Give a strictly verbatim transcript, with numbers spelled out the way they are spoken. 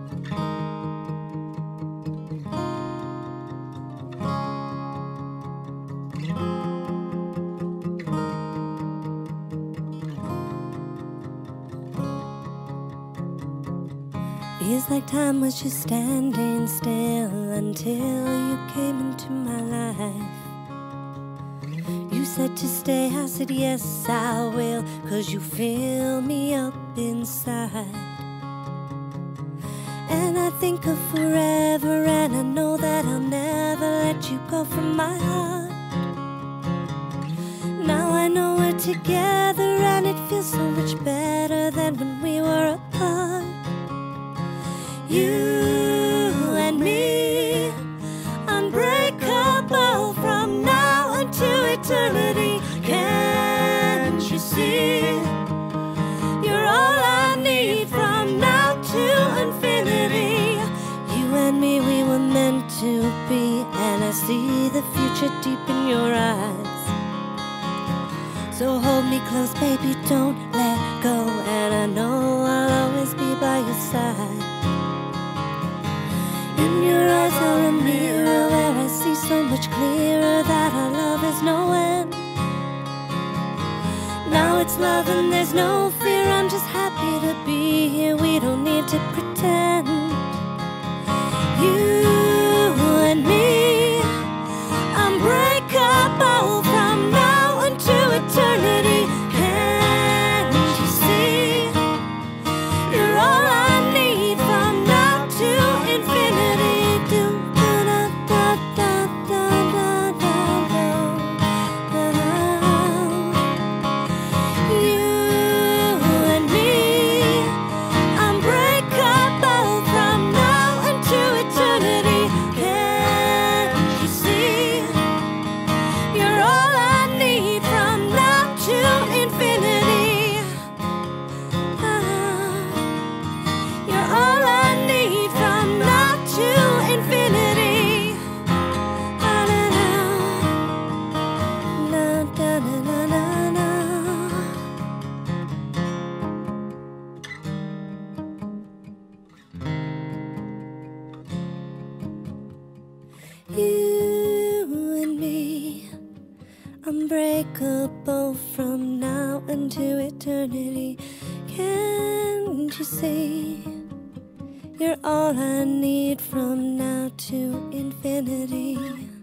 Feels like time was just standing still until you came into my life. You said to stay, I said yes I will, 'cause you fill me up inside. And I think of forever, and I know that I'll never let you go from my heart. Now I know we're together, and it feels so much better than when we were apart. You and me, unbreakable from now until eternity. Can't you see? You're all I need from now to infinity. You and me, we were meant to be, and I see the future deep in your eyes. So hold me close, baby, don't let go, and I know I'll always be by your side. In your eyes are a mirror where I see so much clearer that our love is no end. Now it's love and there's no fear, I'm just happy to be here, we don't need to pretend. You and me, unbreakable from now until eternity. Can't you see? You're all I need from now to infinity. Do da da da da da da da da. You and me, unbreakable from now until eternity. Can't you see? You're all I need from now to infinity. You're all I need from now to infinity. Na na na na na na. You and me, unbreakable from now into eternity. Can't you see? You're all I need from now to infinity.